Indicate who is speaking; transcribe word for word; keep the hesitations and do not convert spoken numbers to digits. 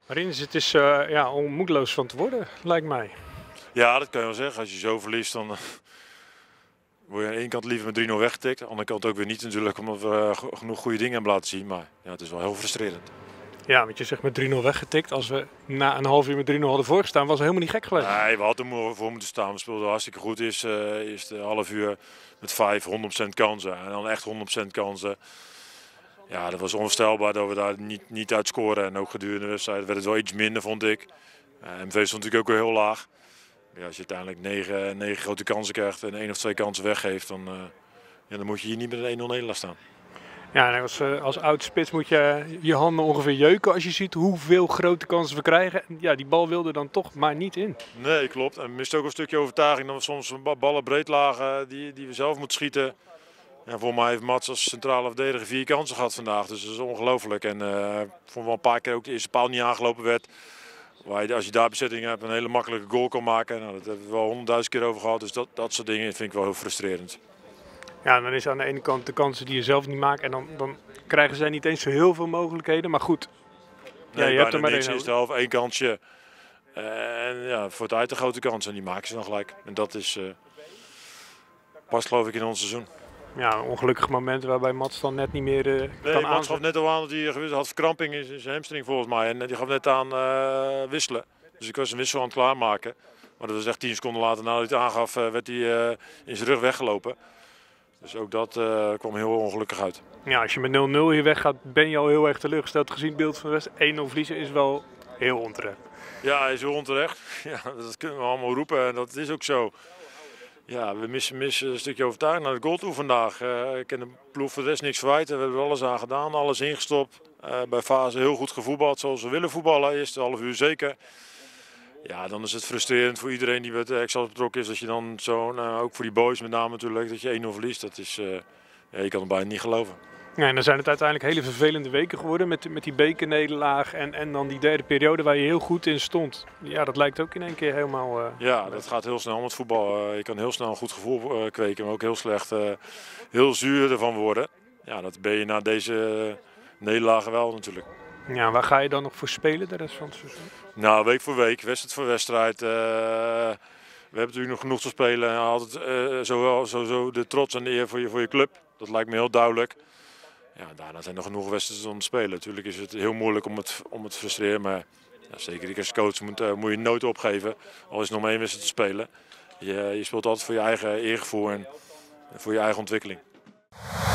Speaker 1: Rinus, het is uh, ja, om moedeloos van te worden, lijkt mij.
Speaker 2: Ja, dat kan je wel zeggen. Als je zo verliest, dan uh, word je aan de ene kant liever met drie nul weggetikt. Aan de andere kant ook weer niet natuurlijk, omdat we uh, genoeg goede dingen hebben laten zien. Maar ja, het is wel heel frustrerend.
Speaker 1: Ja, want je zegt met drie nul weggetikt. Als we na een half uur met drie nul hadden voorgestaan, was het helemaal niet gek geweest.
Speaker 2: Nee, we hadden er voor moeten staan. We speelden hartstikke goed. Eerst, uh, eerst een half uur met vijf, honderd procent kansen. En dan echt honderd procent kansen. Ja, dat was onvoorstelbaar dat we daar niet, niet uit scoren. En ook gedurende de wedstrijd werd het wel iets minder, vond ik. Uh, M V stond natuurlijk ook weer heel laag. Ja, als je uiteindelijk negen, negen grote kansen krijgt en één of twee kansen weggeeft, dan, uh, ja, dan moet je hier niet met een één nul nederlaag staan.
Speaker 1: Ja, en als, uh, als oud spits moet je je handen ongeveer jeuken als je ziet hoeveel grote kansen we krijgen. Ja, die bal wilde dan toch maar niet in.
Speaker 2: Nee, klopt. En we misten ook een stukje overtuiging dat we soms ballen breed lagen die, die we zelf moeten schieten. Ja, voor mij heeft Mats als centrale verdediger vier kansen gehad vandaag, dus dat is ongelooflijk. En uh, ik vond wel een paar keer ook de eerste paal niet aangelopen werd. Waar je, als je daar bezetting hebt, een hele makkelijke goal kan maken. Nou, dat hebben we wel honderdduizend keer over gehad, dus dat, dat soort dingen vind ik wel heel frustrerend.
Speaker 1: Ja, dan is aan de ene kant de kansen die je zelf niet maakt en dan, dan krijgen zij niet eens zo heel veel mogelijkheden, maar goed.
Speaker 2: Nee,
Speaker 1: ja, je hebt er maar
Speaker 2: niks.
Speaker 1: één
Speaker 2: Is de helft één kansje. En ja, voor het uit de grote kansen, en die maken ze dan gelijk. En dat is uh, past geloof ik in ons seizoen.
Speaker 1: Ja, een ongelukkig moment waarbij Mats dan net niet meer uh,
Speaker 2: nee,
Speaker 1: kan
Speaker 2: Mats
Speaker 1: aanzetten.
Speaker 2: gaf net al aan dat hij had verkramping in zijn hamstring volgens mij. En die gaf net aan uh, wisselen. Dus ik was een wissel aan het klaarmaken. Maar dat was echt tien seconden later nadat hij het aangaf, uh, werd hij uh, in zijn rug weggelopen. Dus ook dat uh, kwam heel ongelukkig uit.
Speaker 1: Ja, als je met nul nul hier weggaat, ben je al heel erg teleurgesteld. Gezien het beeld van de wedstrijd. één nul verliezen is wel heel onterecht.
Speaker 2: Ja, hij is heel onterecht. Ja, dat kunnen we allemaal roepen en dat is ook zo. Ja, we missen, missen een stukje overtuiging naar de goal toe vandaag. Uh, ik ken de ploeg voor de rest niks verwijten. We hebben er alles aan gedaan, alles ingestopt. Uh, bij fase heel goed gevoetbald zoals we willen voetballen. Eerste half uur zeker. Ja, dan is het frustrerend voor iedereen die bij het Excelsior betrokken is. Dat je dan zo, nou, ook voor die boys met name natuurlijk, dat je één nul verliest. Dat is, uh, ja, je kan het bijna niet geloven.
Speaker 1: Ja, en dan zijn het uiteindelijk hele vervelende weken geworden met, met die bekernederlaag en, en dan die derde periode waar je heel goed in stond. Ja, dat lijkt ook in één keer helemaal... Uh,
Speaker 2: ja, dat gaat heel snel met voetbal. Uh, je kan heel snel een goed gevoel uh, kweken, maar ook heel slecht, uh, heel zuur ervan worden. Ja, dat ben je na deze uh, nederlagen wel natuurlijk.
Speaker 1: Ja, waar ga je dan nog voor spelen de rest van het seizoen?
Speaker 2: Nou, week voor week, wedstrijd voor wedstrijd. Uh, we hebben natuurlijk nog genoeg te spelen. En altijd uh, sowieso, sowieso de trots en de eer voor je, voor je club. Dat lijkt me heel duidelijk. Ja, daarna zijn er genoeg wedstrijden om te spelen. Natuurlijk is het heel moeilijk om het, om het te frustreren. Maar ja, zeker ik als coach moet, uh, moet je nooit opgeven. Al is het nog maar één wedstrijd te spelen. Je, je speelt altijd voor je eigen eergevoel en voor je eigen ontwikkeling.